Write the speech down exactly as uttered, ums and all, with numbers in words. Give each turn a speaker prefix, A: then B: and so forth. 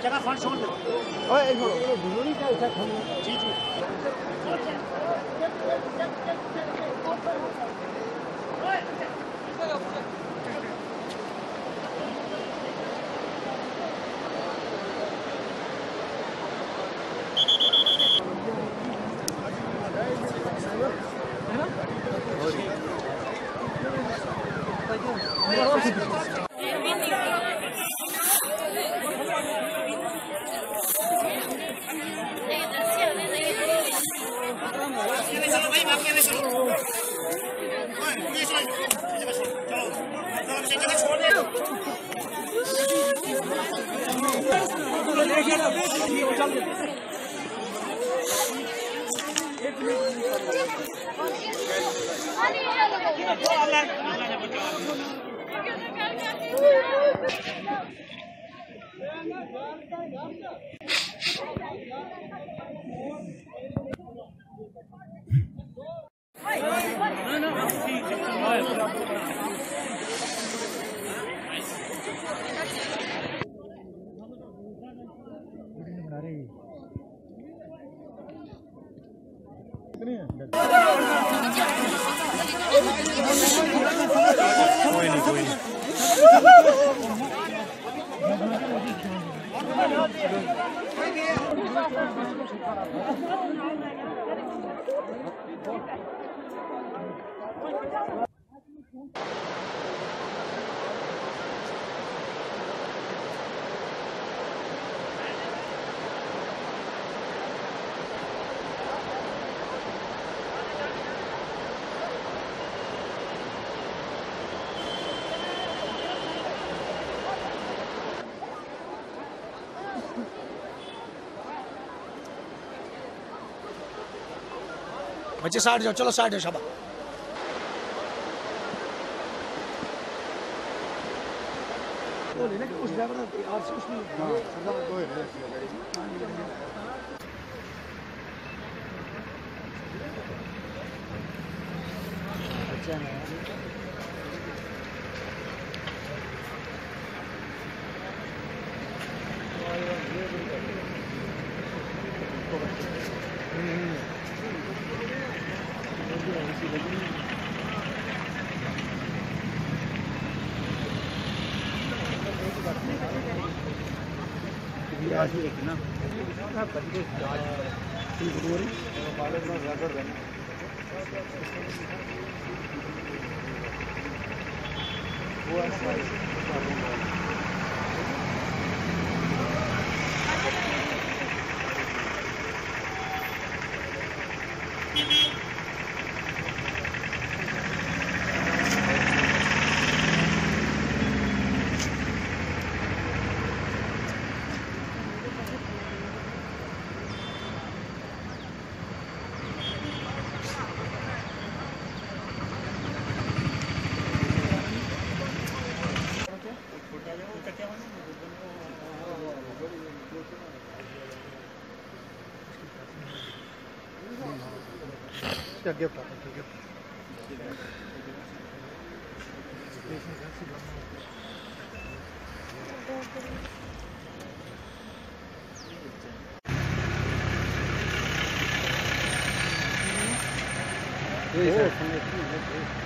A: जगह फंड छोड़ दो।
B: ओए एक छोड़ो बिलोनी का ऐसा खाना
A: जी जी
C: कोई नहीं कोई नहीं
A: बच्चे साइड जाओ, चलो साइड जाओ शाबाश। वो लेने के उस ड्राइवर ने आज से उसमें हां सरदार दो है अच्छा है आज एक ना बंदे आज ठीक हो रही कॉलेज में ज्यादा है वो ऐसा आगे ठीक है।